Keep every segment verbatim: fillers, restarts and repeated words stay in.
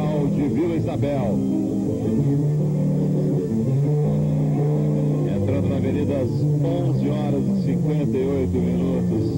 Carnaval de Vila Isabel. Entrando na avenida às onze horas e cinquenta e oito minutos.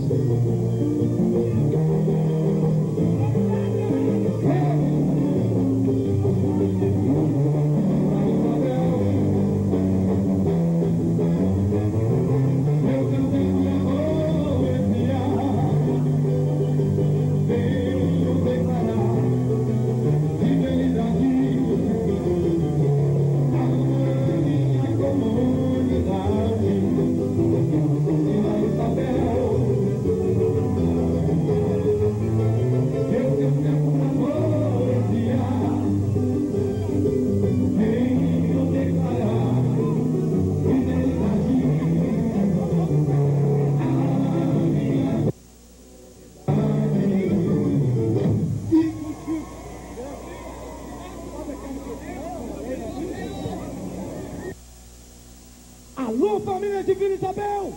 Alô, família de Vila Isabel!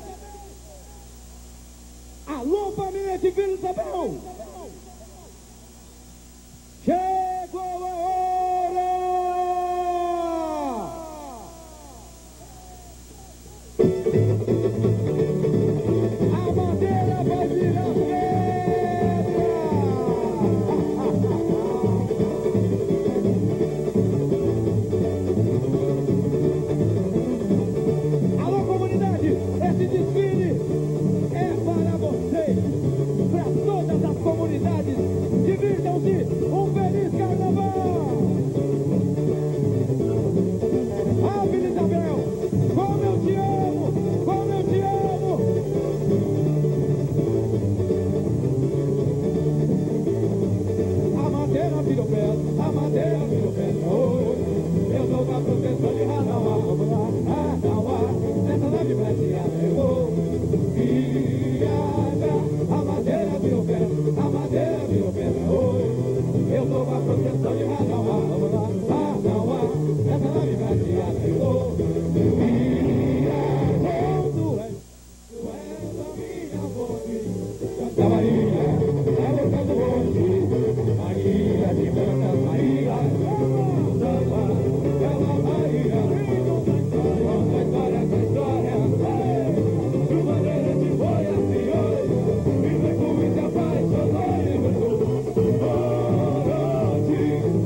Alô, família de Vila Isabel! Chegou a hora! A bandeira vai virar pedra! Alô, comunidade! Esse desfile é para vocês, para todas as comunidades. Divirtam-se, um feliz carnaval! Ah, Vila Isabel, como eu te amo, como eu te amo! A madeira virou pedra, a madeira virou pedra. Oh, eu sou a proteção de Radauá, Radauá, nessa nave prateada eu vou viajar. A madeira virou pedra, a madeira virou pedra. Oh, eu sou a proteção de Radauá, Radauá, nessa nave prateada eu vou viajar. Tu és, tu és a minha voz, Santa Maria, é o canto hoje, Maria de Santa Maria, Santa, ela Maria, conta a história, essa história, do bandeira de boi assim hoje, e vem com muita paz, apaixonou e gostou, Oroti,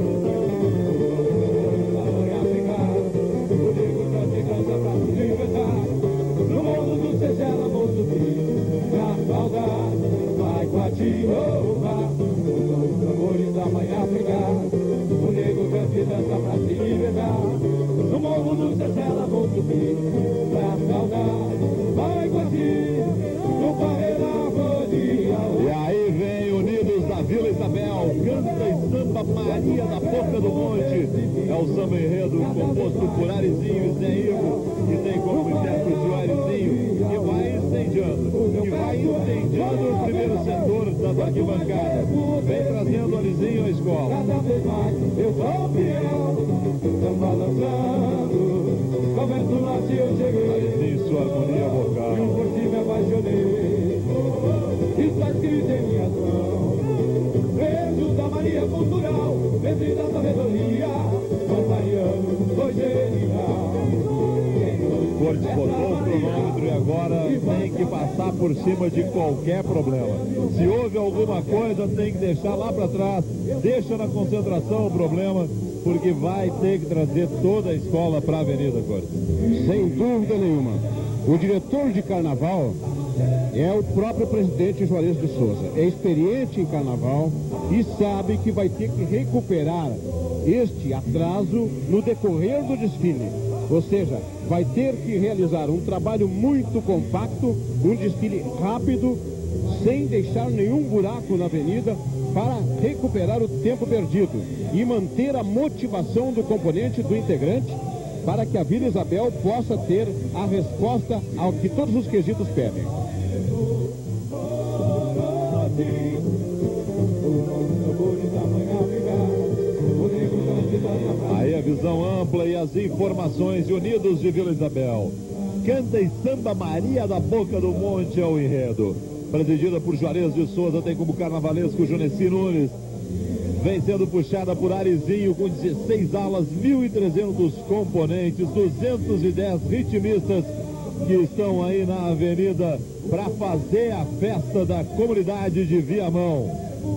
amor e África, o negro canta e canta pra se libertar, no mundo do Seychelles vou subir, pra saudar, vai com a Tiova, os tambores da mãe África, o negro canta e dança pra se libertar, no morro do Seychelles vou subir, pra saudar, vai com a Tiova, no Parreira vou de E aí vem Unidos da Vila Isabel, canta e samba Maria da Boca do Monte. É o samba enredo composto por Arizinho e Zé Ivo, que tem como intérprete o Arizinho, que vai incendiando, que vai incendiando o primeiro setor da arquibancada. Vem trazendo o Arizinho à escola. cada vez mais eu sou fiel, samba lançando, começo norte eu cheguei, Arizinho, sua harmonia vocal. eu por ti me apaixonei, está escrito em minhas mãos, beijo da Maria Cultural, bendita sabedoria, Mariano, foi genial. Cortes botou o cronômetro e agora tem que passar por cima de qualquer problema. Se houve alguma coisa, tem que deixar lá para trás, deixa na concentração o problema, porque vai ter que trazer toda a escola para a Avenida Cortes. Sem dúvida nenhuma. O diretor de carnaval é o próprio presidente Juarez de Souza. É experiente em carnaval e sabe que vai ter que recuperar este atraso no decorrer do desfile. Ou seja, vai ter que realizar um trabalho muito compacto, um desfile rápido, sem deixar nenhum buraco na avenida, para recuperar o tempo perdido e manter a motivação do componente, do integrante, para que a Vila Isabel possa ter a resposta ao que todos os quesitos pedem. Aí a visão ampla e as informações de Unidos de Vila Isabel. Canta e samba Maria da Boca do Monte é o enredo. Presidida por Juarez de Souza, tem como carnavalesco Juneci Nunes. vem sendo puxada por Arizinho com dezesseis alas, mil e trezentos componentes, duzentos e dez ritmistas que estão aí na avenida para fazer a festa da comunidade de Viamão.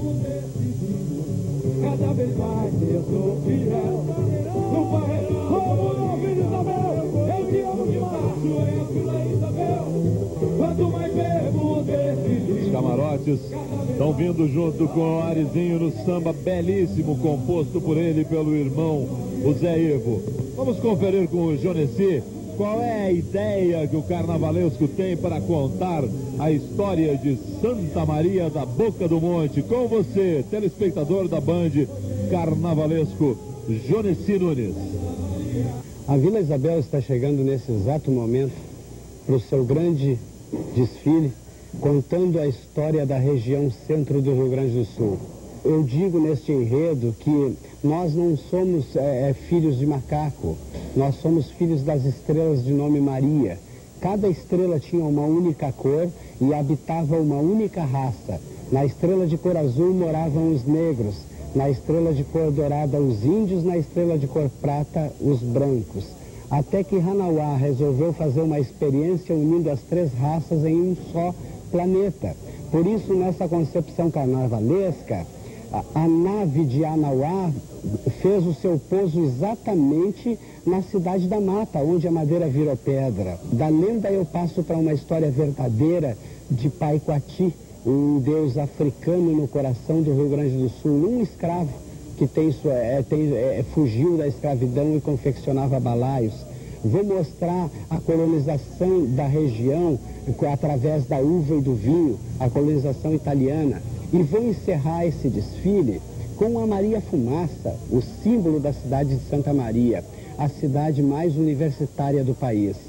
Cada vez mais eu sou fiel. Não vai, como filho Isabel, eu te amo demais. Vila Isabel, quanto mais bebo desse. Os camarotes estão vindo junto com o Arizinho no samba belíssimo, composto por ele e pelo irmão, o Zé Ivo. Vamos conferir com o Jonesi qual é a ideia que o carnavalesco tem para contar a história de Santa Maria da Boca do Monte. Com você, telespectador da Band, carnavalesco Jonesi Nunes. A Vila Isabel está chegando nesse exato momento para o seu grande desfile, contando a história da região centro do Rio Grande do Sul. Eu digo neste enredo que nós não somos é, filhos de macaco, nós somos filhos das estrelas de nome Maria. Cada estrela tinha uma única cor e habitava uma única raça. Na estrela de cor azul moravam os negros, na estrela de cor dourada os índios, na estrela de cor prata os brancos. Até que Ranauá resolveu fazer uma experiência unindo as três raças em um só planeta. Por isso, nessa concepção carnavalesca, a, a nave de Anauá fez o seu pouso exatamente na Cidade da Mata, onde a madeira virou pedra. Da lenda eu passo para uma história verdadeira de Paiquati, um deus africano no coração do Rio Grande do Sul, um escravo que tem sua, é, tem, é, fugiu da escravidão e confeccionava balaios. Vou mostrar a colonização da região através da uva e do vinho, a colonização italiana. E vou encerrar esse desfile com a Maria Fumaça, o símbolo da cidade de Santa Maria, a cidade mais universitária do país.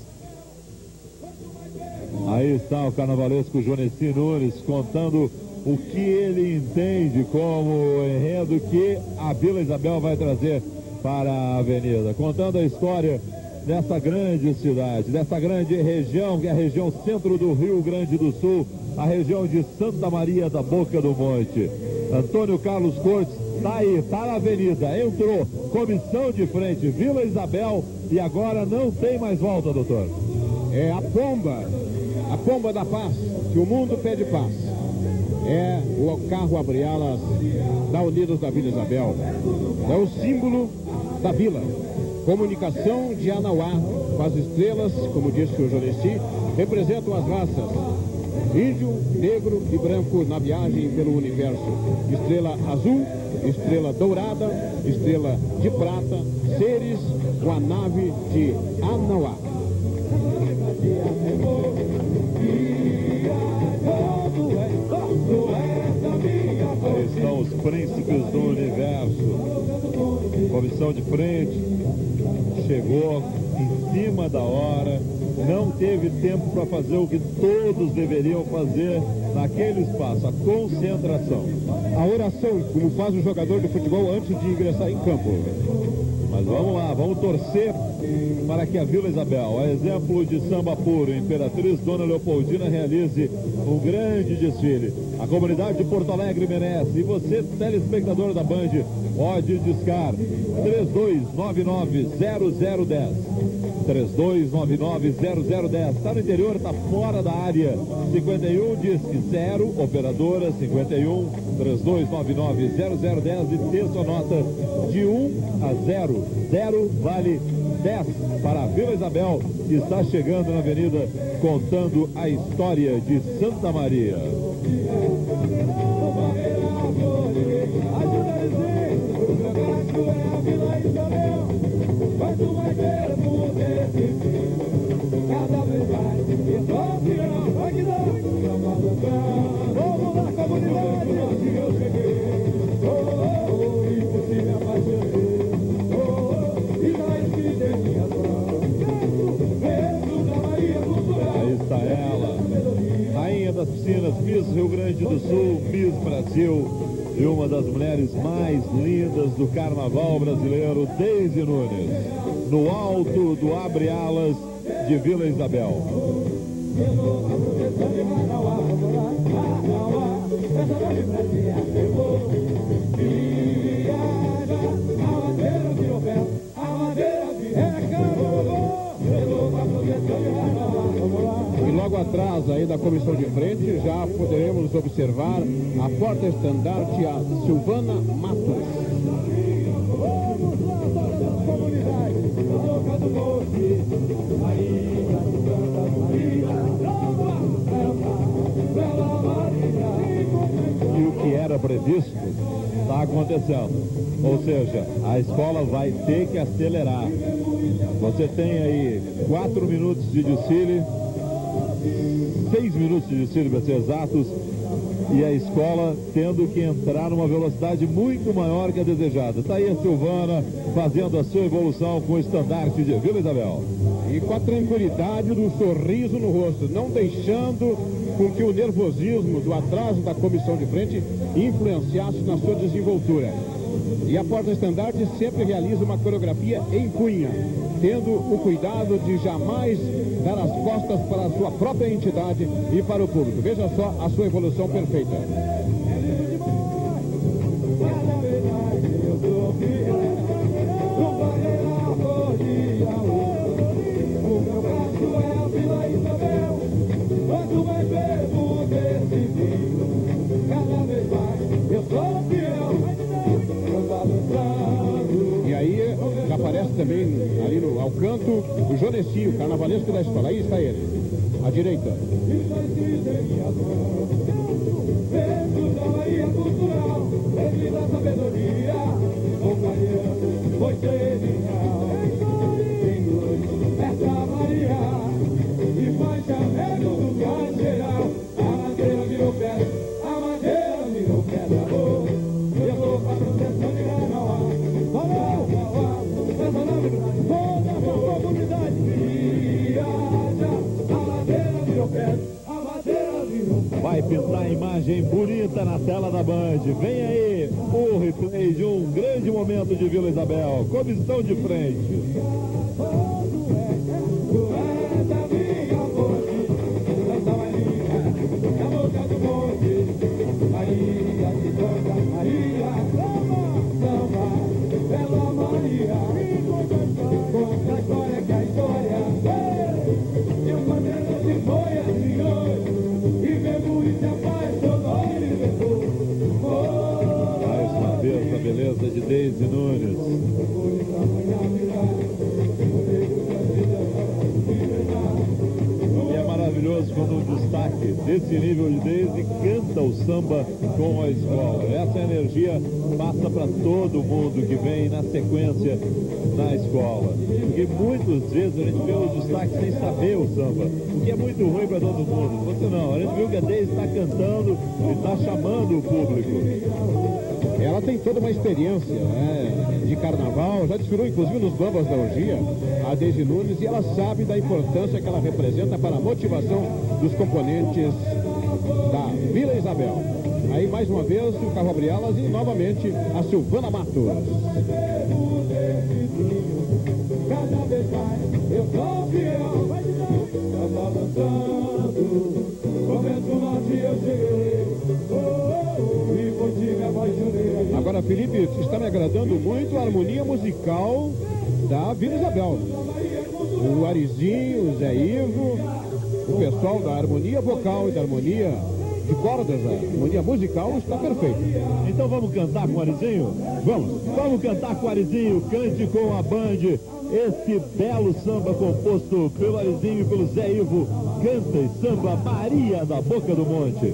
Aí está o carnavalesco Jonesi Nunes contando o que ele entende como enredo que a Vila Isabel vai trazer para a avenida, contando a história dessa grande cidade, dessa grande região, que é a região centro do Rio Grande do Sul, a região de Santa Maria da Boca do Monte. Antônio Carlos Cortes está aí, está na avenida, entrou, comissão de frente, Vila Isabel, e agora não tem mais volta, doutor. É a pomba, a pomba da paz, que o mundo pede paz. É o carro abre-alas da Unidos da Vila Isabel. É o símbolo da vila. Comunicação de Anauá, com as estrelas, como disse o Jonesi, representam as raças índio, negro e branco na viagem pelo universo. Estrela azul, estrela dourada, estrela de prata, seres com a nave de Anauá. Aí estão os príncipes do universo. Comissão de frente, chegou em cima da hora, não teve tempo para fazer o que todos deveriam fazer naquele espaço, a concentração. A oração, como faz o jogador de futebol antes de ingressar em campo. Mas vamos lá, vamos torcer para que a Vila Isabel, a exemplo de samba puro, Imperatriz Dona Leopoldina, realize um grande desfile. A comunidade de Porto Alegre merece. E você, telespectador da Band, pode discar três dois nove nove zero zero um zero. três dois nove nove zero zero um zero. Está no interior, está fora da área. cinquenta e um, disque zero, operadora cinquenta e um, três dois nove nove zero zero um zero e texto a nota de um a zero. zero vale dez para a Vila Isabel, que está chegando na avenida contando a história de Santa Maria. Aí está ela, rainha das piscinas, Miss Rio Grande do Sul, Miss Brasil, e uma das mulheres mais lindas do carnaval brasileiro, Deise Nunes, no alto do abre-alas de Vila Isabel. Essa da comissão de frente, já poderemos observar a porta-estandarte, a Silvana Matos. E o que era previsto está acontecendo. Ou seja, a escola vai ter que acelerar. Você tem aí quatro minutos de desfile, seis minutos de desfile para ser exatos, e a escola tendo que entrar numa velocidade muito maior que a desejada. Está aí a Silvana fazendo a sua evolução com o estandarte de Vila Isabel. E com a tranquilidade do sorriso no rosto, não deixando com que o nervosismo do atraso da comissão de frente influenciasse na sua desenvoltura. E a porta-estandarte sempre realiza uma coreografia em cunha, tendo o cuidado de jamais dar as costas para a sua própria entidade e para o público. Veja só a sua evolução perfeita. E aí já aparece também ali no, ao canto o Jonecinho, carnavalesco da escola. Aí está ele, à direita. Vai pintar a imagem bonita na tela da Band. Vem aí o replay de um grande momento de Vila Isabel. Comissão de frente. Beleza de Deise Nunes. E é maravilhoso quando um destaque desse nível de Deise canta o samba com a escola. Essa energia passa para todo mundo que vem na sequência na escola. Porque muitas vezes a gente vê os destaques sem saber o samba, o que é muito ruim para todo mundo. Você não, a gente viu que a Deise está cantando e está chamando o público. Ela tem toda uma experiência, né, de carnaval, já desfilou inclusive nos Bambas da Orgia, a Deise Nunes, e ela sabe da importância que ela representa para a motivação dos componentes da Vila Isabel. Aí mais uma vez o carro abre alas e novamente a Silvana Matos. Cada vez mais eu sou fiel, eu tô dançando, começo norte eu cheguei, e por ti me apaixonei. Agora, Felipe, está me agradando muito a harmonia musical da Vila Isabel. O Arizinho, o Zé Ivo, o pessoal da harmonia vocal e da harmonia de cordas, a harmonia musical está perfeita. Então vamos cantar com o Arizinho? Vamos. Vamos cantar com o Arizinho, cante com a Band. Esse belo samba composto pelo Arizinho e pelo Zé Ivo. Canta e samba Maria da Boca do Monte.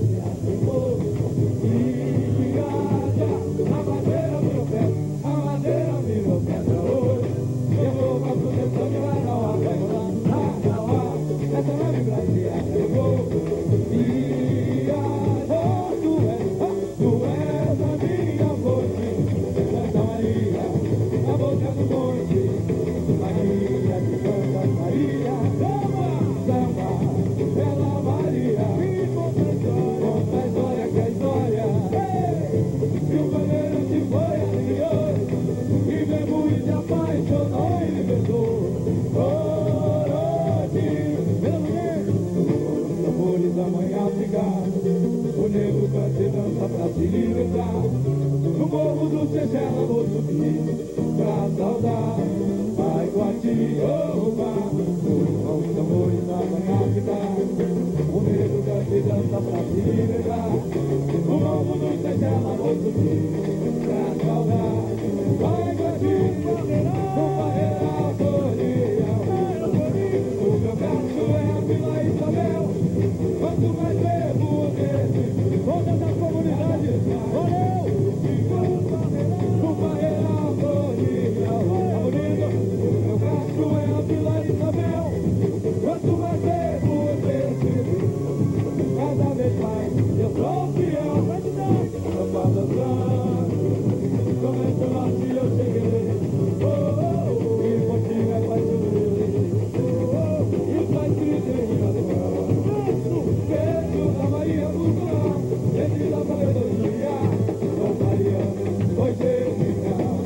No morro do Sejela vou subir pra saudar, vai Guati, oba, os tambores da manhã ficar, o negro volta pra se livrar. O novo do Segela vou subir pra saudar. Vai Guatinho, com barreira arboreal. O meu gato é a Vila Isabel. Quanto mais bebo desse, todas as comunidades. Valeu! Com barreira arboreal. Tá bonito? O meu gato é a Vila Isabel. Quanto mais bebo desse, cada vez mais eu sou fiel. Eu vou dançando, começo lá se eu cheguei. Oh, oh, oh, e contigo é apaixonei. Oh, oh, e faz triste em razão. Beijo da Maria Cultural, entre da sabedoria. Oh, Maria, foi genial.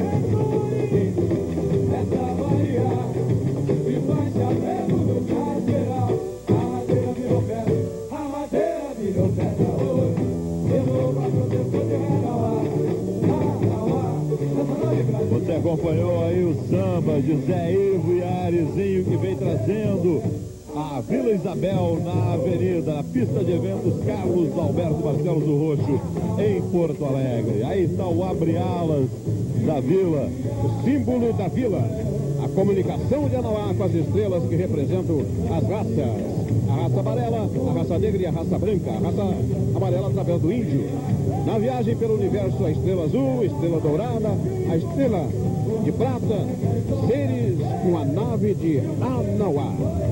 Essa Maria, e faz chavego no casqueiral. A madeira virou pedra, a madeira virou pedra hoje. Eu vou pra proteção de Renauá. Você acompanhou aí o samba de Zé Ivo e Arizinho, que vem trazendo a Vila Isabel na avenida, na pista de eventos Carlos Alberto Barcelos do Roxo, em Porto Alegre. Aí está o abre-alas da vila, O símbolo da vila. A comunicação de Anauá com as estrelas que representam as raças. A raça amarela, a raça negra e a raça branca. A raça amarela através do índio. Na viagem pelo universo, a estrela azul, a estrela dourada, a estrela de prata, seres com a nave de Anauá.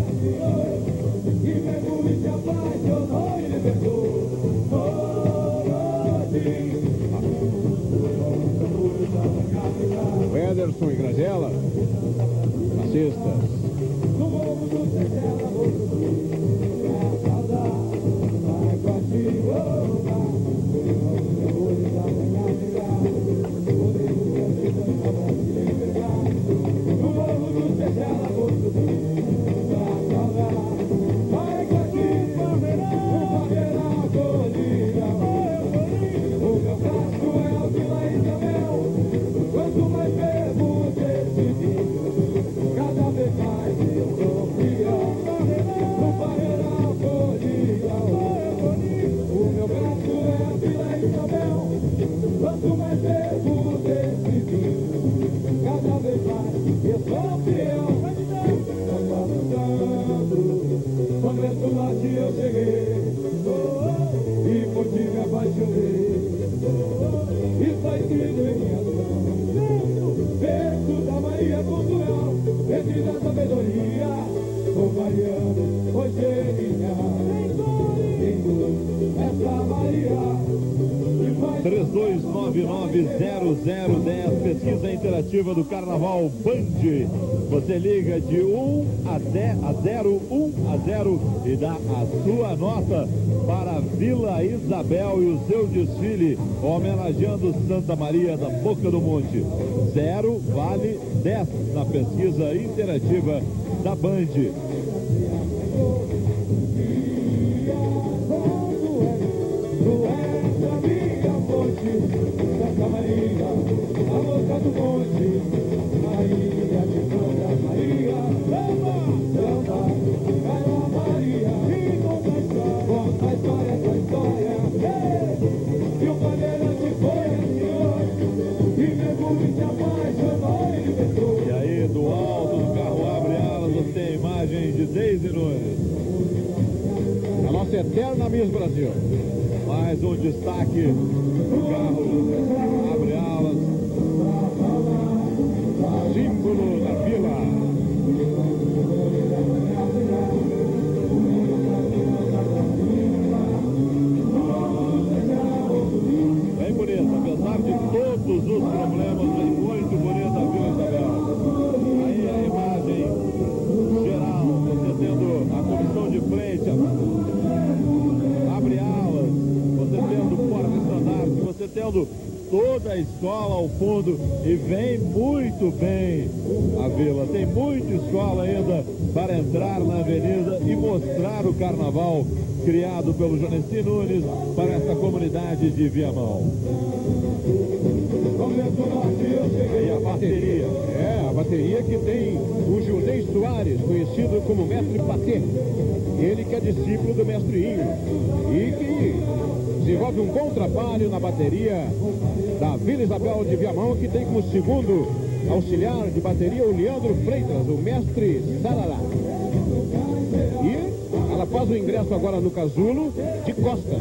O Ederson e Graziella, assistas. Quanto mais bebo desse vinho, cada vez mais eu sou fiel. No barreira arboreal, o meu braço é a Vila Isabel. Quanto mais bebo desse vinho, cada vez mais eu sou fiel. Eu tô lutando, começo lá que eu cheguei, e por ti me apaixonei, e tá escrito em minha mão. Beijo da Maria Cultural, entre da sabedoria. O Mariano foi genial. Essa Maria. três dois nove nove zero zero um zero, pesquisa interativa do Carnaval Band. Você liga de um a zero, um a zero e dá a sua nota para a Vila Isabel e o seu desfile, homenageando Santa Maria da Boca do Monte. Zero vale dez na pesquisa interativa da Band. Santa Maria, a boca do monte, Maria de Santa Maria, Samba, Samba, Carla Maria, e conta a história, conta a história, tua história, e o bandeirante foi senhor, e mergulho se apaixonou e beijou. E aí, do alto do carro abre-alas, você tem a imagem de Deise Nunes. A nossa eterna Miss Brasil. Mais um destaque do carro abre-alas, Símbolo da vila. bem bonita, apesar de todos os problemas, bem muito bonita a Vila Isabel. Aí a imagem geral, você tendo a comissão de frente, abre-alas, você tendo porta-estandarte, você tendo toda a escola ao fundo, e vem muito bem a vila. Tem muita escola ainda para entrar na avenida e mostrar o carnaval criado pelo Jonesy Nunes para essa comunidade de Viamão. E a bateria. É, a bateria. bateria que tem o José Soares, conhecido como Mestre Patê. Ele que é discípulo do Mestre Inho e que desenvolve um bom trabalho na bateria da Vila Isabel de Viamão, que tem como segundo auxiliar de bateria o Leandro Freitas, o Mestre Sarará. E ela faz o ingresso agora no casulo de costas.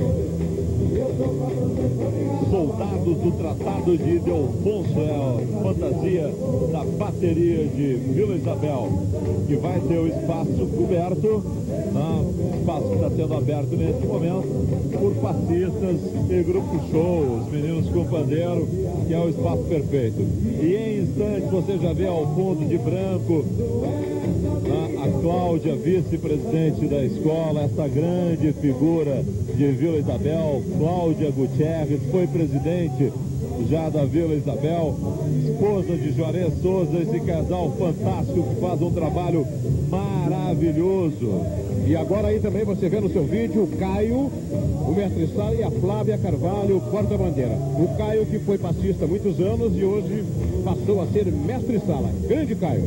Soldados do Tratado de Ildefonso é a fantasia da bateria de Vila Isabel, que vai ter o espaço coberto, ah, espaço que está sendo aberto neste momento por passistas e grupo show, os meninos com pandeiro, que é o espaço perfeito. E em instantes você já vê ao fundo de branco ah, a Cláudia, vice-presidente da escola, essa grande figura de Vila Isabel. Cláudia Gutierrez foi presidente já da Vila Isabel, esposa de Juarez Souza, esse casal fantástico que faz um trabalho maravilhoso. E agora aí também você vê no seu vídeo o Caio, o Mestre Sala, e a Flávia Carvalho, porta-bandeira. O Caio que foi passista há muitos anos e hoje passou a ser Mestre Sala. Grande Caio.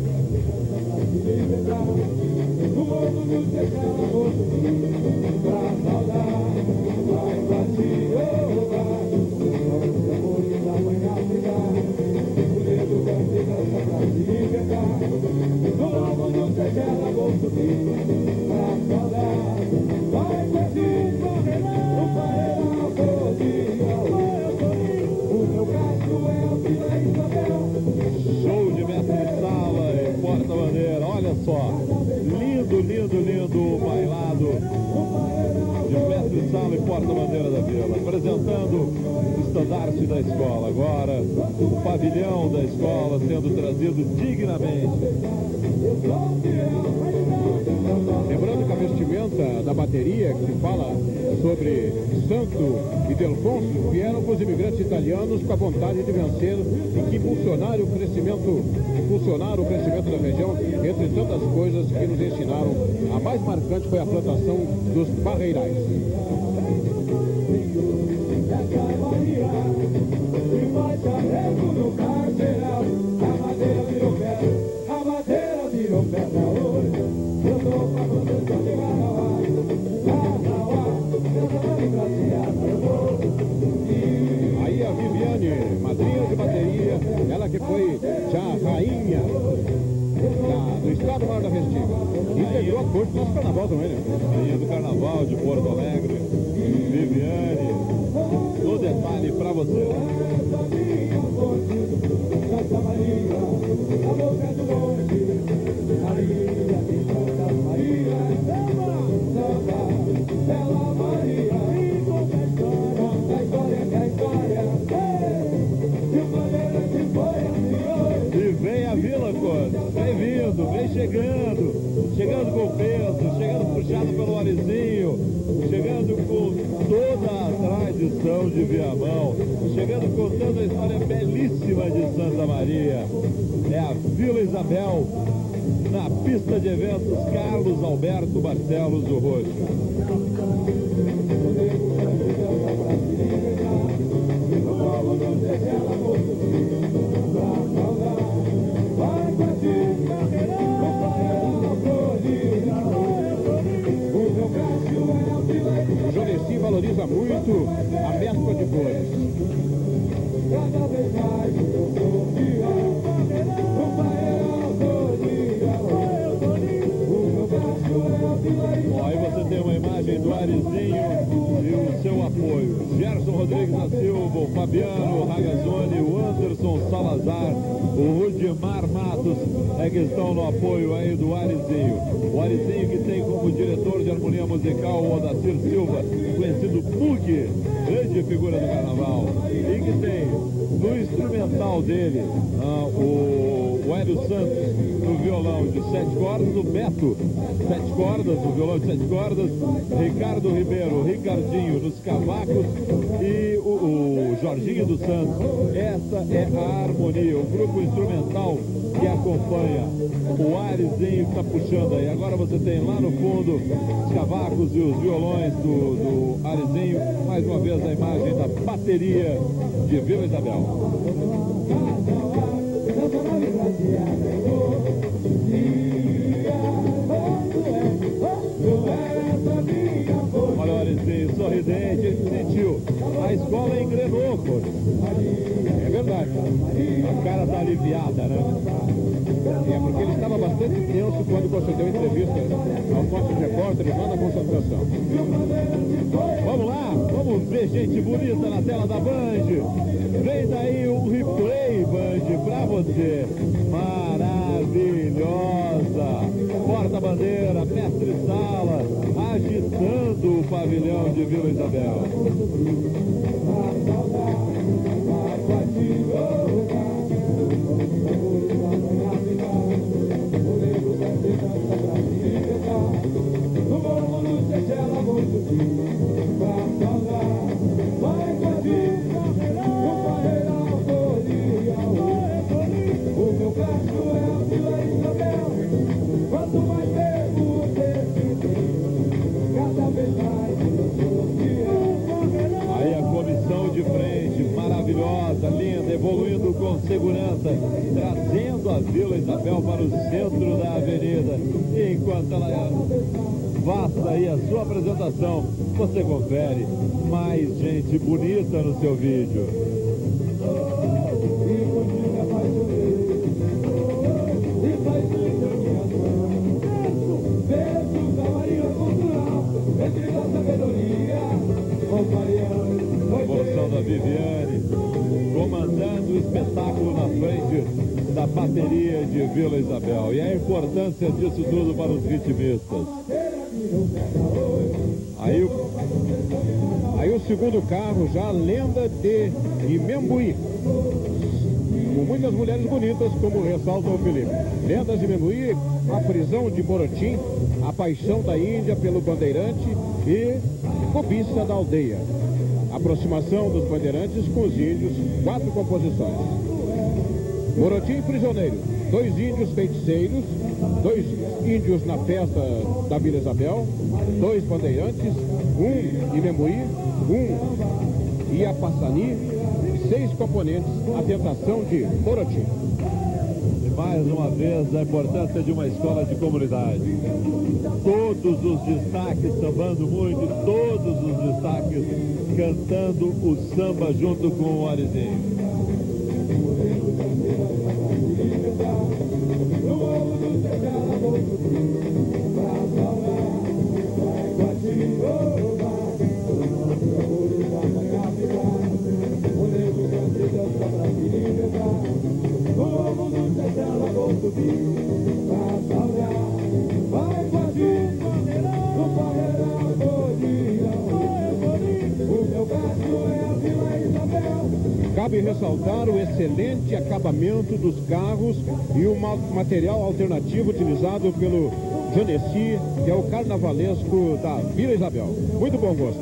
Show de Mestre Sala e porta-bandeira, olha só, lindo, lindo, lindo o bailado de Mestre Sala e porta-bandeira da Vila, apresentando o estandarte da escola. Agora o pavilhão da escola sendo trazido dignamente. Lembrando que a vestimenta da bateria, que fala sobre Santo e Delfonso, vieram com os imigrantes italianos com a vontade de vencer e que impulsionaram o crescimento, impulsionaram o crescimento da região, entre tantas coisas que nos ensinaram. A mais marcante foi a plantação dos barreirais. Aí a Viviane, madrinha de bateria, ela que foi já rainha da, do Estado Maior da Restinga. Integrou a corte do nosso carnaval também, né? Rainha do Carnaval de Porto Alegre, Viviane, o detalhe pra você. E vem a Vila Cor, vem vindo, vem chegando, chegando com peso, chegando puxado pelo Arizinho, chegando com toda a tradição de Viamão, chegando contando a história belíssima de Santa Maria. É a Vila Isabel, na pista de eventos Carlos Alberto Barcelos do Roxo. O Jonesi valoriza muito a mescla de cores. Cada vez mais eu sou fiel, o pai é autor de amor, o meu braço é a Vila. Bom, aí você tem uma imagem do Arizinho e o seu apoio. Gerson Rodrigues da Silva, o Fabiano Ragazzoni, o Anderson Salazar, o Rudimar Matos é que estão no apoio aí do Arizinho. O Arizinho que tem como diretor de harmonia musical o Odacir Silva, conhecido Pug, grande figura do carnaval, e que tem no instrumental dele ah, o, o Hélio Santos no violão de sete cordas, o Beto, sete cordas, o violão de sete cordas, Ricardo Ribeiro, Ricardinho nos cavacos e o, o Jorginho dos Santos. Essa é a harmonia, o grupo instrumental que acompanha o Arizinho que está puxando aí. Agora você tem lá no fundo os cavacos e os violões do, do Arizinho. Mais uma vez a imagem da bateria de Vila Isabel. cara tá aliviada, né? É porque ele estava bastante tenso quando concedeu entrevista aos nossos repórteres lá na concentração. Vamos lá, vamos ver gente bonita na tela da Band. Vem daí um replay, Band, pra você. Maravilhosa. Porta-bandeira, mestre-sala, agitando o pavilhão de Vila Isabel. Aí a comissão de frente, maravilhosa, linda, evoluindo com segurança, trazendo a Vila Isabel para o centro da avenida. E enquanto ela faça aí a sua apresentação, você confere mais gente bonita no seu vídeo. Porção da Viviane, comandando o espetáculo na frente da bateria de Vila Isabel. E a importância disso tudo para os vitimistas. Aí o, aí o segundo carro, já a lenda de Imembuí. Com muitas mulheres bonitas, como ressalta o Felipe. Lendas de Imembuí, a prisão de Morotim, a paixão da Índia pelo bandeirante e cobiça da aldeia. Aproximação dos bandeirantes com os índios, quatro composições. Morotim prisioneiro, dois índios feiticeiros, dois índios na festa da Vila Isabel, dois bandeirantes, um Imembuí, um Iapaçani e seis componentes, a tentação de Morotim. E mais uma vez a importância de uma escola de comunidade. Todos os destaques sambando muito, todos os destaques cantando o samba junto com o Arizinho. Cabe ressaltar o excelente acabamento dos carros e o material alternativo utilizado pelo Janeci, que é o carnavalesco da Vila Isabel. Muito bom gosto.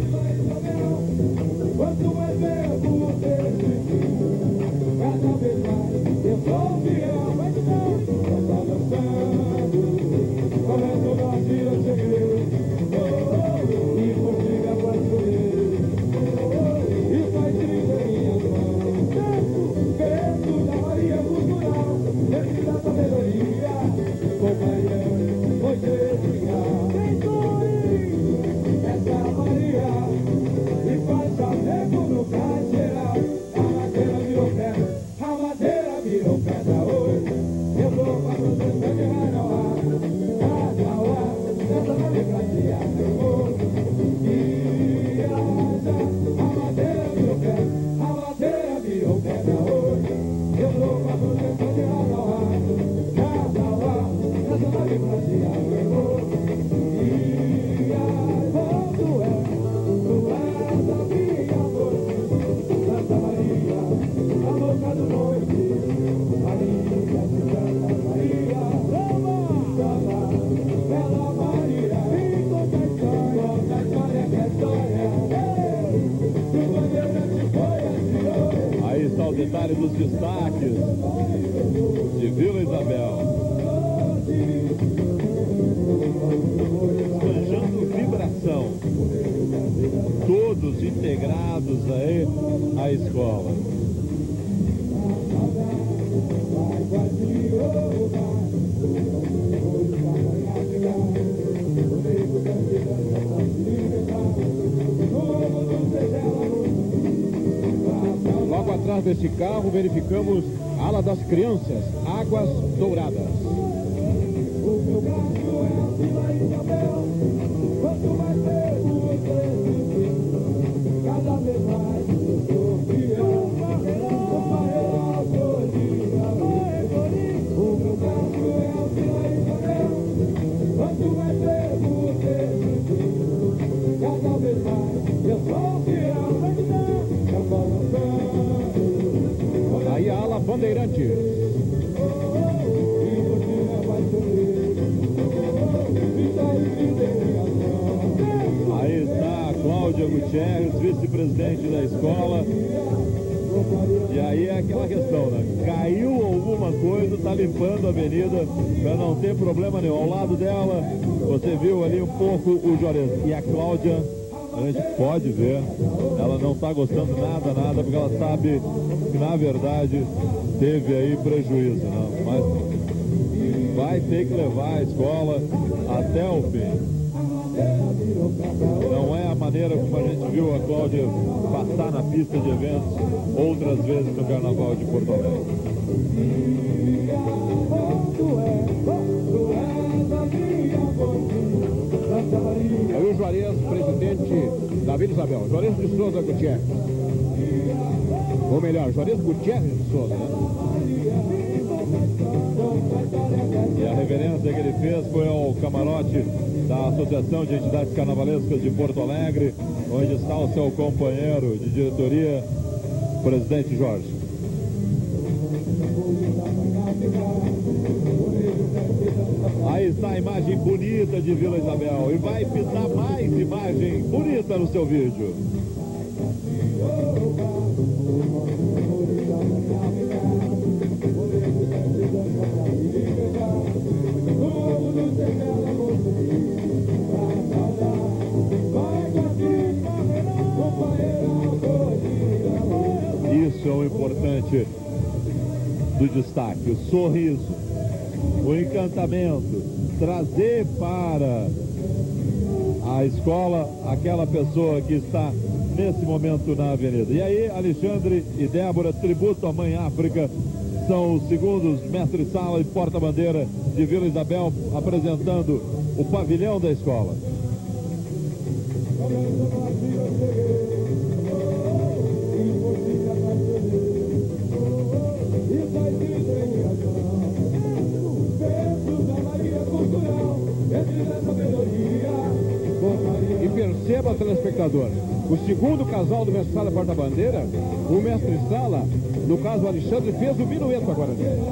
Detalhe dos destaques de Vila Isabel. Esbanjando vibração. Todos integrados aí à escola. Logo atrás desse carro, verificamos Ala das crianças, Águas Douradas. Aí a ala Bandeirantes. Aí está a Cláudia Gutierrez, vice-presidente da escola. E aí é aquela questão, né? Caiu alguma coisa, está limpando a avenida para não ter problema nenhum. Ao lado dela, você viu ali um pouco o Juarez. E a Cláudia, a gente pode ver, ela não está gostando nada, nada, porque ela sabe que, na verdade, teve aí prejuízo, né? Mas vai ter que levar a escola até o fim. Não é a maneira como a gente viu a Cláudia passar na pista de eventos outras vezes no Carnaval de Porto Alegre. Aí o Juarez, presidente da Vila Isabel, Juarez de Souza Gutierrez. Ou melhor, Juarez Gutierrez de Souza, né? E a reverência que ele fez foi ao camarote da Associação de Entidades Carnavalescas de Porto Alegre, onde está o seu companheiro de diretoria, o presidente Jorge. Aí está a imagem bonita de Vila Isabel e vai pintar mais imagem bonita no seu vídeo. Isso é o importante do destaque, o sorriso, o encantamento, trazer para a escola aquela pessoa que está nesse momento na avenida. E aí, Alexandre e Débora, tributo à Mãe África, são os segundos mestre-sala e porta-bandeira de Vila Isabel, apresentando o pavilhão da escola. E perceba, telespectador, o segundo casal do mestre-sala porta-bandeira, o mestre-sala, no caso o Alexandre, fez o minueto agora.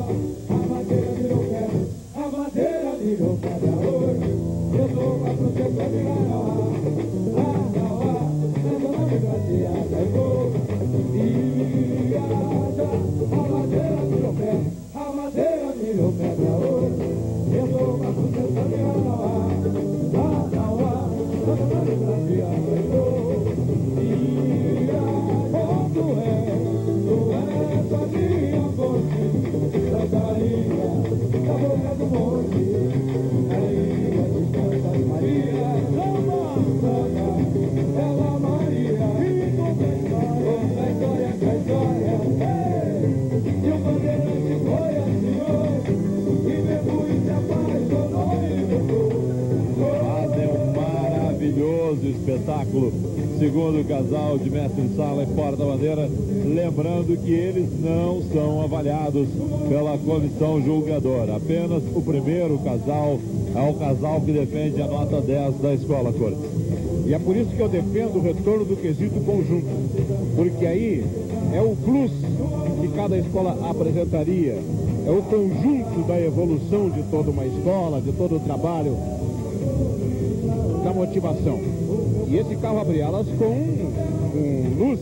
Espetáculo, segundo o casal de mestre-sala e porta-bandeira, lembrando que eles não são avaliados pela comissão julgadora, apenas o primeiro casal é o casal que defende a nota dez da Escola Corte. E é por isso que eu defendo o retorno do quesito conjunto, porque aí é o plus que cada escola apresentaria, é o conjunto da evolução de toda uma escola, de todo o trabalho, da motivação. E esse carro abre alas com um, um luz.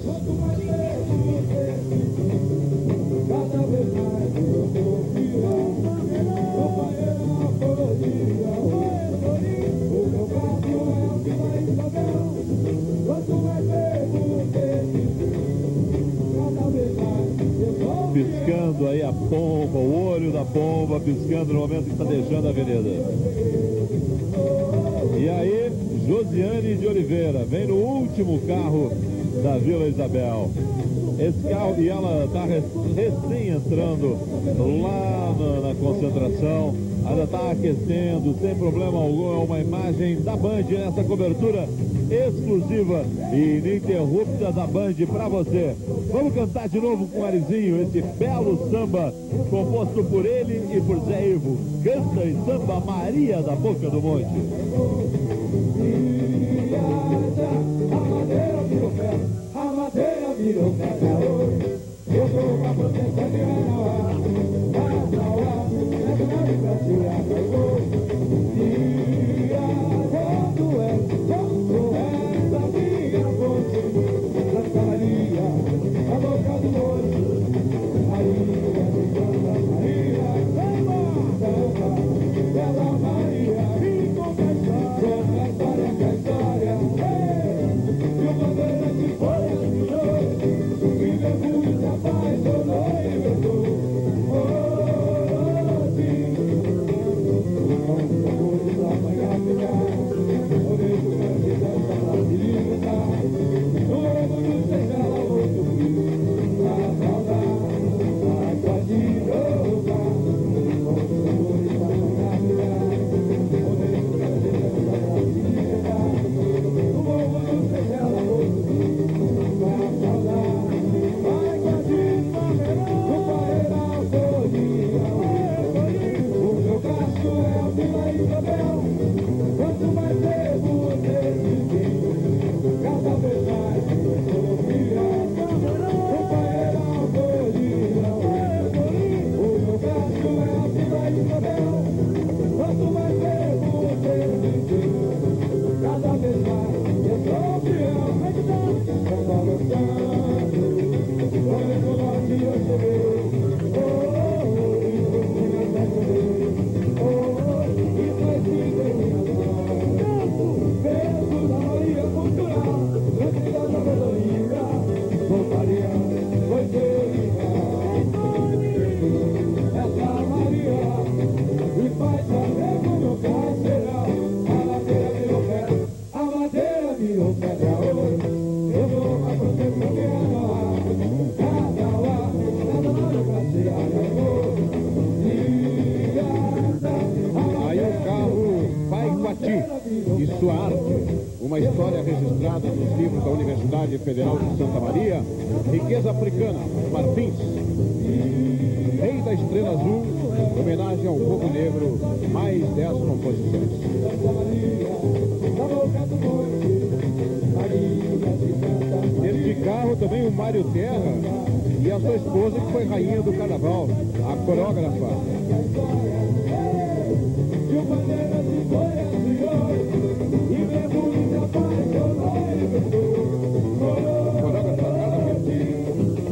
Piscando aí a pomba, o olho da pomba, piscando no momento que está deixando a avenida. E aí, Josiane de Oliveira vem no último carro da Vila Isabel. Esse carro, e ela está recém entrando lá na, na concentração, ainda está aquecendo, sem problema algum. É uma imagem da Band nessa cobertura exclusiva e ininterrupta da Band para você. Vamos cantar de novo com o Arizinho esse belo samba composto por ele e por Zé Ivo. Canta e samba Maria da Boca do Monte. A madeira virou pedra, a madeira virou pedra hoje. Eu sou uma proteção de Ranauá, Ranauá, essa nave pra se acabou. Quando é, quando é essa minha fonte, Santa Maria, a boca do monte, Maria de Santa Maria, Santa, Bela Maria, e conta a história, conta a história, conta a história. E o bandeirante foi assinou, e mergulho se apaixonou e versou. Oh, sim, os amores da manhã ficar, o beijo grande dessa Brasilita, no orgulho seja ela muito frio, a saudade vai quase roubar. Os amores da manhã ficar, o beijo grande dessa Brasilita, no orgulho seja ela muito frio, a saudade vai quase roubar. No paeirão folhinha, o meu cacho é a Vila Isabel. Quanto mais tempo você vive, cada vez mais eu filha. No paeirão folhinha, o meu cacho é a Vila Isabel. Quanto mais tempo você vive, cada vez mais eu sou fiel. São Paulo Santo, quando eu nasci eu cheguei. Oh, oh, oh, isso me apaixonei. Oh, oh, isso é determinação. Peso da Maria Cultural, grande da sabedoria. Com Maria foi essa Maria me faz saber como cai será. A madeira virou pedra, a madeira virou pedra hoje. Eu vou uma proteção de Ranauá, Ranauá, Ranauá pra se acabou. Aí o carro Pai Quati e sua arte, uma história registrada nos livros da Universidade Federal de Santa Maria, riqueza africana, marfins, Rei da Estrela Azul, homenagem ao povo negro, mais dez composições. Neste carro também o Mário Terra e a sua esposa, que foi rainha do carnaval, a coreógrafa. E o bandeira se foi assim, e mergulho se apaixonou e versou. Coreógrafa Carla Bertini.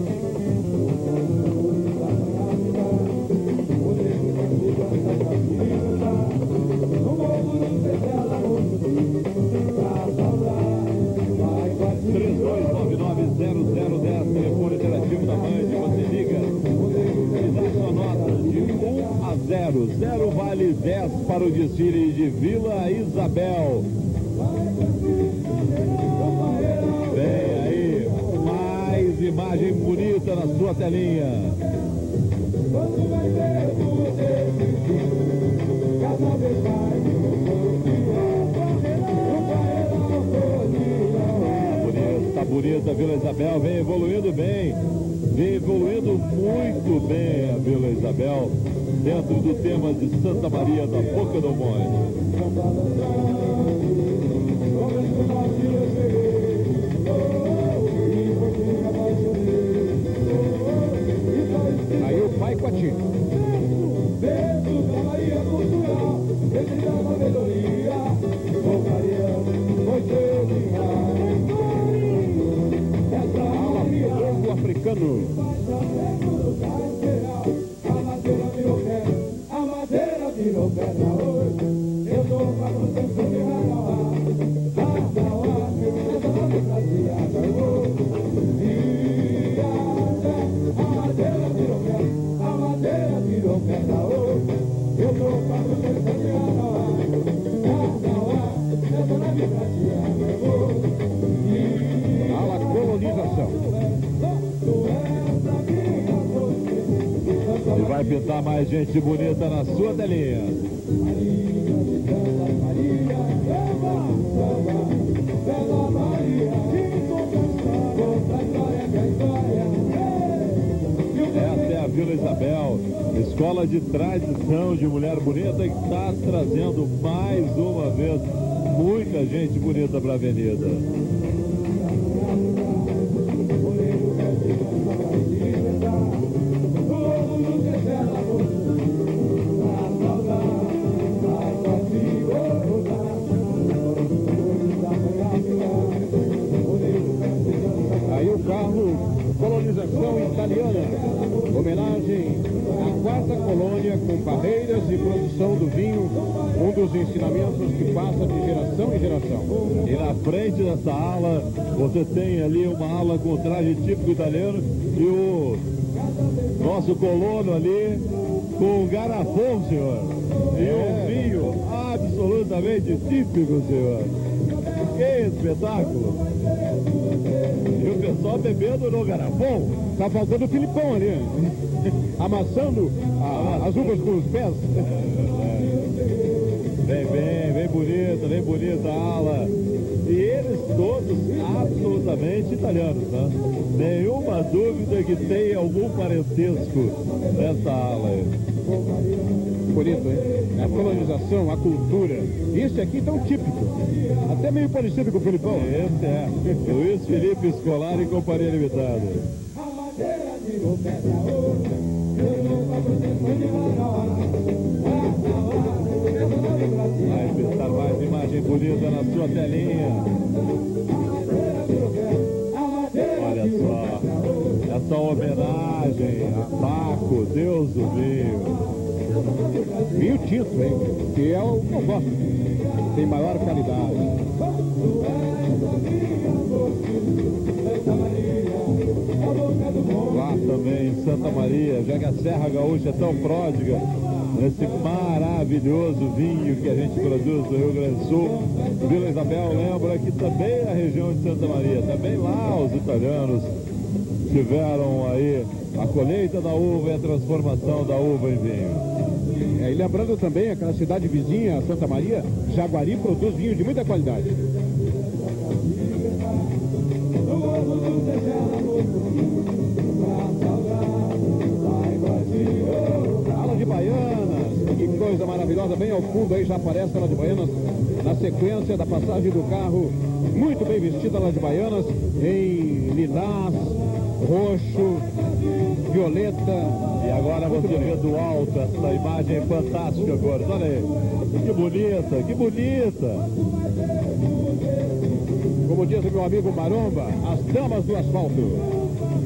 três dois nove nove zero zero um zero, telefone interativo da Band, você liga e dá sua nota de um a zero. Zero vale dez para o desfile de Vila Isabel. Vem aí, mais imagem bonita na sua telinha. Quando vai ver você sentir, cada vez mais Bonita, bonita a Vila Isabel, vem evoluindo bem, vem evoluindo muito bem a Vila Isabel, dentro do tema de Santa Maria da Boca do Monte. Aí o Pai Quati. Beijo da Maria Cultural, grande da sabedoria. Com Maria foi seu demais. Essa Maria Povo africano. a madeira virou pedra, a madeira virou pedra hoje. Eu sou pra proteção de Ranauá, Ranauá, essa nave pra se acabou. A madeira virou pedra, a madeira virou pedra hoje. Eu sou pra proteção de Ranauá, Ranauá, essa nave pra se acabou. A la botar mais gente bonita na sua telinha. Essa é a Vila Isabel, escola de tradição de mulher bonita, que está trazendo mais uma vez muita gente bonita para a avenida. Aí o carro colonização italiana, homenagem à quarta colônia com barreiras e produção do vinho, um dos ensinamentos que passa de geração em geração. E na frente dessa ala, você tem ali uma ala com traje típico italiano e o nosso colono ali com um garrafão, senhor. E é. um vinho absolutamente típico, senhor. Que espetáculo! E o pessoal bebendo no garrafão. Tá faltando o Filipão ali, amassando a, as uvas com os pés. Bem, bem, bem bonita, bem bonita a ala. E eles todos absolutamente italianos, né? Nenhuma dúvida que tem algum parentesco nessa ala aí. Bonito, hein? A colonização, a cultura. Isso aqui tão típico. Até meio parecido com o Filipão. Esse é. Luiz Felipe Escolar e Companhia Limitada. Vai pintar mais imagem bonita na sua telinha. Olha só. Essa homenagem a Paco, Deus do vinho. Vinho tinto, hein? Que é o que eu gosto. Tem maior qualidade. Lá também em Santa Maria, já que a Serra Gaúcha é tão pródiga, esse maravilhoso vinho que a gente produz no Rio Grande do Sul. Vila Isabel lembra que também é a região de Santa Maria, também lá os italianos tiveram aí a colheita da uva e a transformação da uva em vinho. É, e lembrando também aquela cidade vizinha, Santa Maria, Jaguari produz vinho de muita qualidade. Ala de Baianas, que coisa maravilhosa, bem ao fundo aí já aparece a Ala de Baianas, na sequência da passagem do carro, muito bem vestida a Ala de Baianas, em lilás, roxo, violeta. E agora você vê do alto essa imagem fantástica agora. Olha aí, que bonita, que bonita. Como diz o meu amigo Maromba, as damas do asfalto.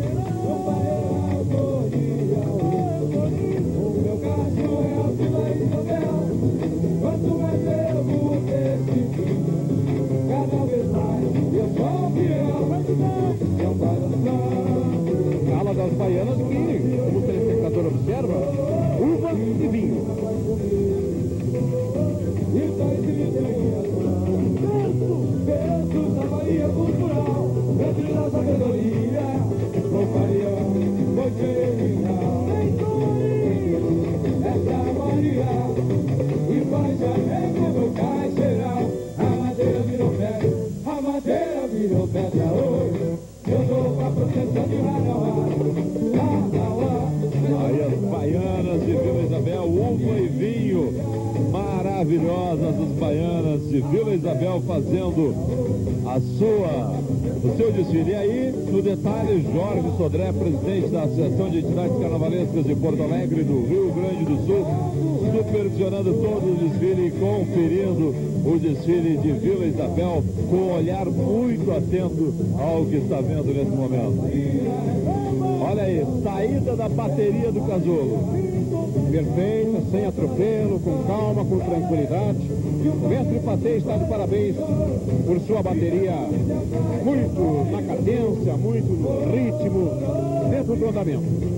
Ala das Baianas que, como o telespectador observa, uva e vinho. Aí as Baianas de Vila Isabel, uva e vinho, maravilhosas as Baianas de Vila Isabel fazendo a sua, o seu desfile. E aí, no detalhe, Jorge Sodré, presidente da Associação de Entidades Carnavalescas de Porto Alegre, do Rio Grande do Sul, supervisionando todo o desfile e conferindo o desfile de Vila Isabel com um olhar muito atento ao que está vendo nesse momento. Olha aí, saída da bateria do Casulo. Perfeita, sem atropelo, com calma, com tranquilidade. O mestre Patê está de parabéns por sua bateria muito na cadência, muito no ritmo, dentro do andamento.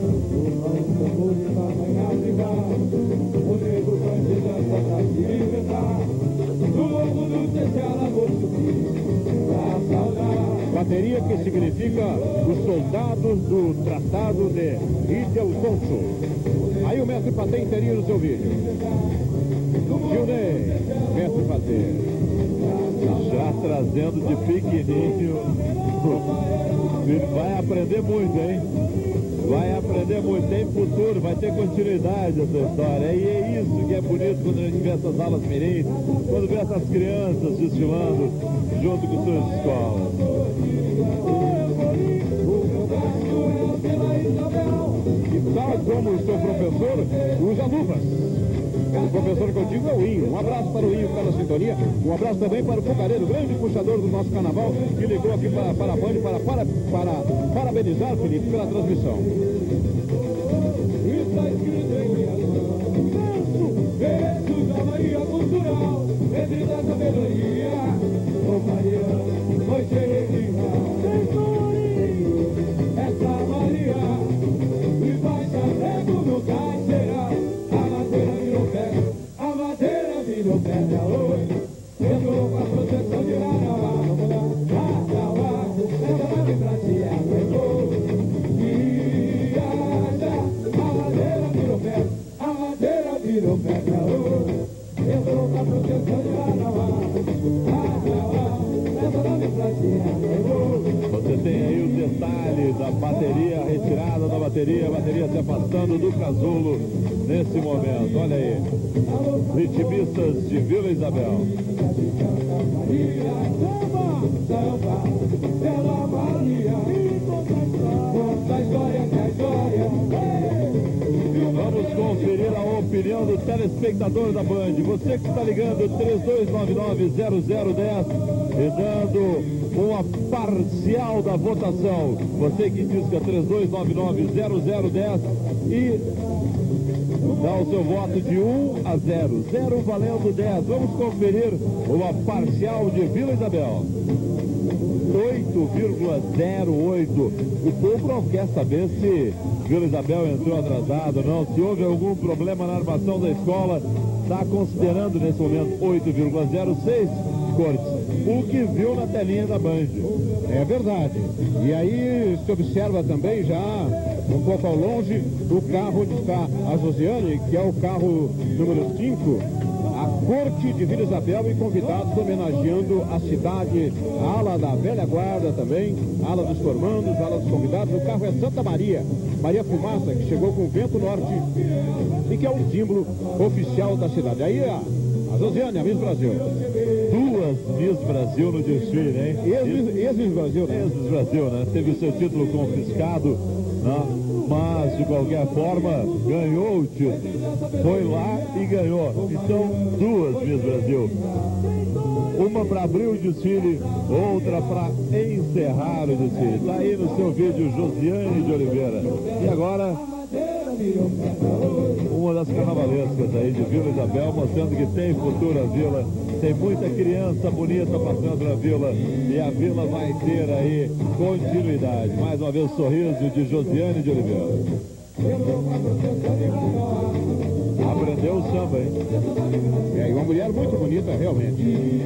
Bateria que significa os soldados do Tratado de Ilha Alfonso. Aí o mestre Patê inteirinho no seu vídeo. Gilney, mestre Patê. Já trazendo de pequenininho. Ele vai aprender muito, hein? Vai aprender muito, tem futuro, vai ter continuidade essa história. E é isso que é bonito quando a gente vê essas aulas mirim, quando vê essas crianças desfilando junto com suas escolas. E tal como o seu professor, usa luvas. O professor que eu digo é o Inho. Um abraço para o Inho que está na sintonia. Um abraço também para o Focareiro, grande puxador do nosso carnaval, que ligou aqui para, para a Band para, para, para parabenizar, Felipe, pela transmissão. Está escrito em minha mão, versos da Maria Cultural, entre da sabedoria, o Maria foi cheia de essa Maria, e vai chamego no caixeirão, a madeira virou pedra, a madeira virou pedra hoje, entrou com a proteção de Arauá, Arauá, essa nave pra ti é pegou, viaja, a madeira virou pedra, a madeira virou pedra hoje, entrou com a proteção de Arauá, Arauá, essa nave pra ti é pegou. Você tem aí o detalhe da bateria, retirada da bateria, a bateria se afastando do casulo nesse momento. Olha aí, ritmistas de Vila Isabel. Vamos conferir a opinião do telespectador da Band. Você que está ligando três dois nove nove zero zero um zero e dando uma parcial da votação. Você que disca três dois nove nove zero zero um zero e dá o seu voto de um a zero. zero valendo dez. Vamos conferir uma parcial de Vila Isabel. oito vírgula zero oito. O povo não quer saber se Vila Isabel entrou atrasado, não. Se houve algum problema na armação da escola, está considerando nesse momento oito vírgula zero seis cortes. O que viu na telinha da Band. É verdade. E aí se observa também já um pouco ao longe o carro onde está a Josiane, que é o carro número cinco, a corte de Vila Isabel e convidados homenageando a cidade, a ala da velha guarda também, a ala dos formandos, a ala dos convidados. O carro é Santa Maria, Maria Fumaça, que chegou com o vento norte e que é o símbolo oficial da cidade. Aí a, a Josiane, a Miss Brasil. Duas Miss Brasil no desfile, hein? Ex-Miss Brasil. Ex-Miss Brasil, né? Teve o seu título confiscado, né? Mas, de qualquer forma, ganhou o título. Foi lá e ganhou. Então, duas Miss Brasil. Uma para abrir o desfile, outra para encerrar o desfile. Está aí no seu vídeo, Josiane de Oliveira. E agora, uma das carnavalescas aí de Vila Isabel, mostrando que tem futuro a vila, tem muita criança bonita passando na vila e a vila vai ter aí continuidade. Mais uma vez o sorriso de Josiane de Oliveira. Aprendeu o samba, hein? É, uma mulher muito bonita, realmente.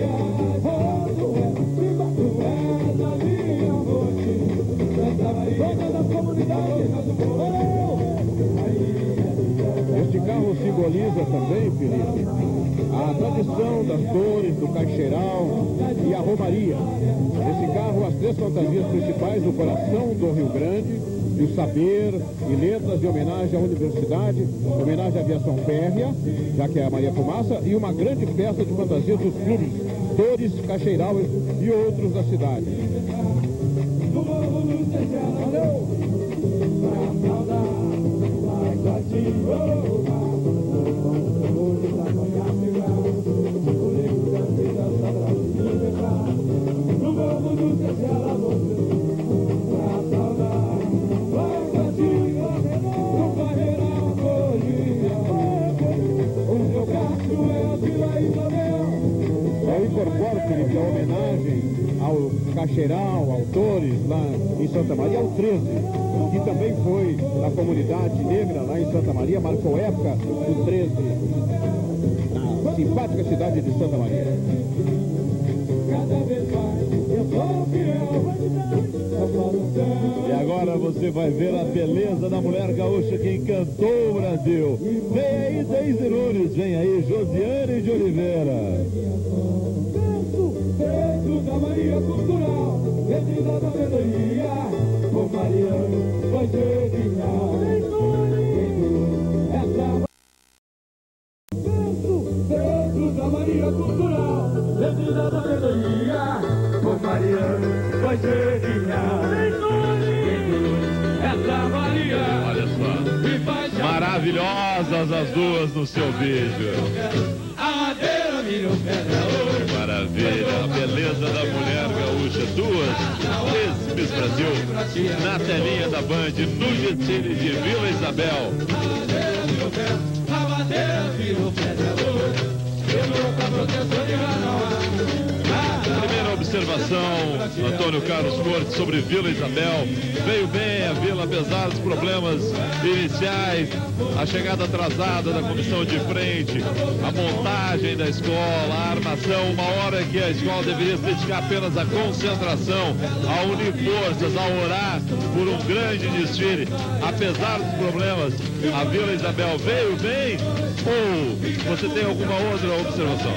Este carro simboliza também, Felipe, a tradição das dores, do caixeiral e a romaria. Nesse carro, as três fantasias principais, o coração do Rio Grande, e o saber e letras de homenagem à universidade, homenagem à aviação férrea, já que é a Maria Fumaça, e uma grande festa de fantasias dos clubes, Dores, Caixeiral e outros da cidade. Eu incorporo, Felipe, a homenagem ao Caixeiral, autores lá em Santa Maria, ao treze, que também foi na comunidade negra lá em Santa Maria, marcou época do treze, na simpática cidade de Santa Maria. cada vez mais eu sou fiel. E agora você vai ver a beleza da mulher gaúcha que encantou o Brasil. Vem aí Deise Nunes, vem aí Josiane de Oliveira. Dentro da Maria Cultural, dentro da sabedoria, o Mariano vai ser genial. Essa dentro da Maria Cultural, dentro da sabedoria, o Mariano vai ser genial. Essa Maria, Olha só, maravilhosas as duas no seu vídeo. a madeira virou pedra hoje. Maravilha, a beleza da mulher gaúcha, duas vezes Miss Brasil, na telinha da Band, no desfile de Vila Isabel. A madeira virou pedra hoje. Demorou pra proteção de Manoá. Primeira observação, Antônio Carlos Cortes, sobre Vila Isabel. Veio bem a Vila, apesar dos problemas iniciais, a chegada atrasada da comissão de frente, a montagem da escola, a armação, uma hora que a escola deveria se dedicar apenas à concentração, a unir forças, a orar por um grande desfile. Apesar dos problemas, a Vila Isabel veio bem, ou você tem alguma outra observação?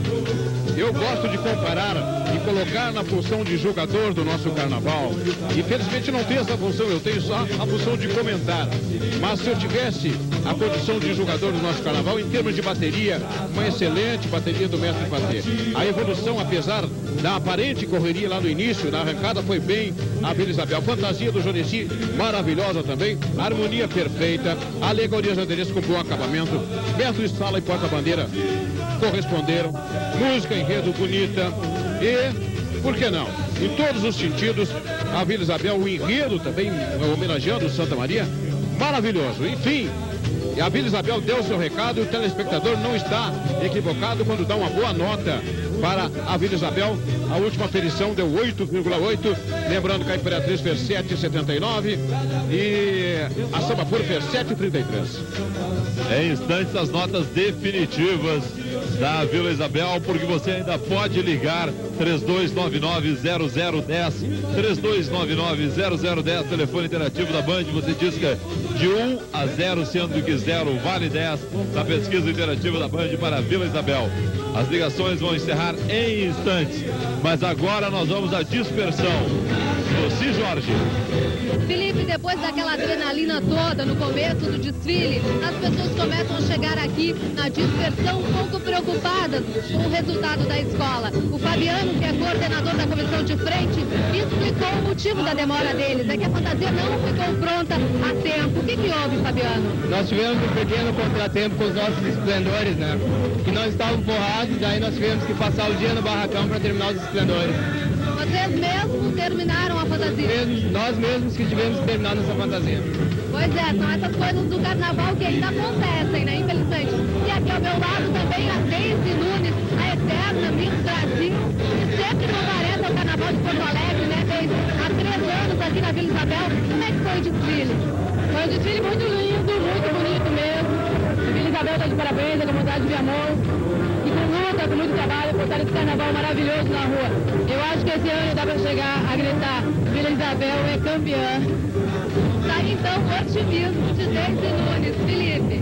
Eu gosto de comparar e colocar na função de jogador do nosso carnaval. Infelizmente não tenho essa função, eu tenho só a função de comentar. Mas se eu tivesse a condição de jogador do nosso carnaval, em termos de bateria, uma excelente bateria do mestre Patê. A evolução, apesar da aparente correria lá no início, na arrancada foi bem a Vila Isabel. Fantasia do Jonesi, maravilhosa também. Harmonia perfeita. Alegorias aderentes com bom acabamento. Mestre Sala e Porta-Bandeira corresponderam. Música, enredo bonita. E, por que não? Em todos os sentidos, a Vila Isabel, o enredo também, homenageando Santa Maria, maravilhoso. Enfim, a Vila Isabel deu seu recado e o telespectador não está equivocado quando dá uma boa nota para a Vila Isabel. A última aferição deu oito vírgula oito, lembrando que a Imperatriz fez sete vírgula setenta e nove e a Samba Pura fez sete vírgula trinta e três. Em instantes as notas definitivas da Vila Isabel, porque você ainda pode ligar três dois nove nove zero zero um zero, três dois nove nove zero zero um zero, telefone interativo da Band. Você diz que é de um a zero, sendo que zero vale dez na pesquisa interativa da Band para a Vila Isabel. As ligações vão encerrar em instantes, mas agora nós vamos à dispersão. Luci Jorge. Felipe, depois daquela adrenalina toda no começo do desfile, as pessoas começam a chegar aqui na dispersão um pouco preocupadas com o resultado da escola. O Fabiano, que é coordenador da comissão de frente, explicou o motivo da demora deles. É que a fantasia não ficou pronta a tempo. O que que houve, Fabiano? Nós tivemos um pequeno contratempo com os nossos esplendores, né? Que nós estávamos forrados, daí nós tivemos que passar o dia no barracão para terminar os esplendores. Vocês mesmos terminaram a fantasia? Mesmos, nós mesmos que tivemos que terminar nossa fantasia. Pois é, são essas coisas do carnaval que ainda acontecem, né? Infelizmente. E aqui ao meu lado também a Deise Nunes, a eterna Miss Brasil, que sempre comparece ao carnaval de Porto Alegre, né, Deise? Há três anos aqui na Vila Isabel. Como é que foi o desfile? Foi um desfile muito lindo, muito bonito mesmo. A Vila Isabel está de parabéns, a comunidade de Viamão. E com luta, com muito trabalho, botaram esse carnaval maravilhoso na rua. Eu acho que esse ano dá para chegar a gritar: Vila Isabel é campeã. Tá então o otimismo de Deise Nunes, Felipe.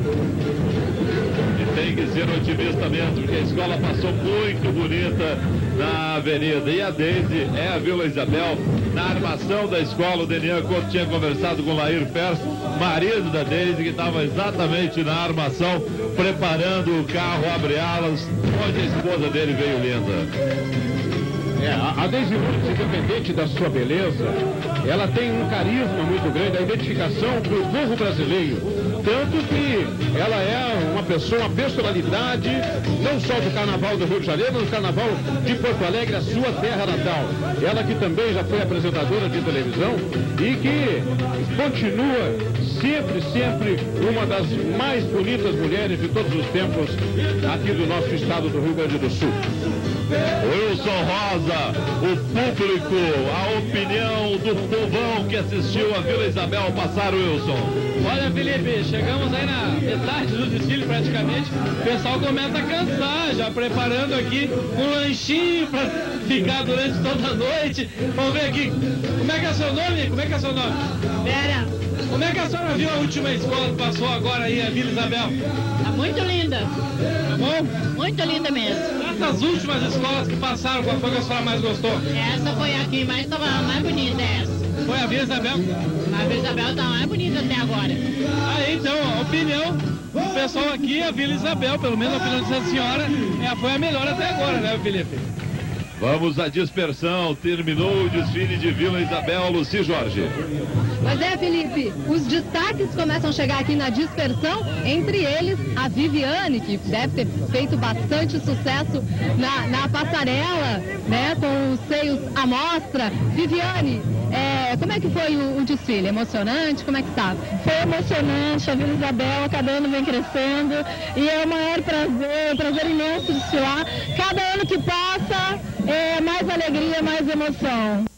E tem que ser otimista mesmo, porque a escola passou muito bonita na avenida. E a Deise é a Vila Isabel. Na armação da escola, o Denian Couto tinha conversado com o Lair Fers, marido da Deise, que estava exatamente na armação, preparando o carro, abre alas, onde a esposa dele veio linda. É, a Deise Nunes, independente da sua beleza, ela tem um carisma muito grande, a identificação com o povo brasileiro. Tanto que ela é uma pessoa, uma personalidade, não só do Carnaval do Rio de Janeiro, mas do Carnaval de Porto Alegre, a sua terra natal. Ela que também já foi apresentadora de televisão e que continua sempre, sempre uma das mais bonitas mulheres de todos os tempos aqui do nosso estado do Rio Grande do Sul. Wilson Rosa, o público, a opinião do povão que assistiu a Vila Isabel passar, Wilson. Olha, Felipe, chegamos aí na metade do desfile praticamente. O pessoal começa a cansar, já preparando aqui um lanchinho para ficar durante toda a noite. Vamos ver aqui. Como é que é seu nome? Como é que é seu nome? Vera, Como é que a senhora viu a última escola que passou agora aí, a Vila Isabel? tá muito linda. Tá bom? Muito linda mesmo. Essas últimas escolas que passaram, qual foi que a senhora mais gostou? Essa foi a que mais estava mais bonita, essa. Foi a Vila Isabel? A Vila Isabel tá mais bonita até agora. Aí então, a opinião do pessoal aqui, a Vila Isabel, pelo menos a opinião dessa senhora, é, foi a melhor até agora, né, Felipe? Vamos à dispersão. Terminou o desfile de Vila Isabel. Luci Jorge. Pois é, Felipe, os destaques começam a chegar aqui na dispersão, entre eles a Viviane, que deve ter feito bastante sucesso na, na passarela, né, com os seios à mostra. Viviane, é, como é que foi o, o desfile? Emocionante? Como é que está? Foi emocionante, a Vila Isabel cada ano vem crescendo e é o maior prazer, um prazer imenso desfilar. Cada ano que passa é mais alegria, mais emoção.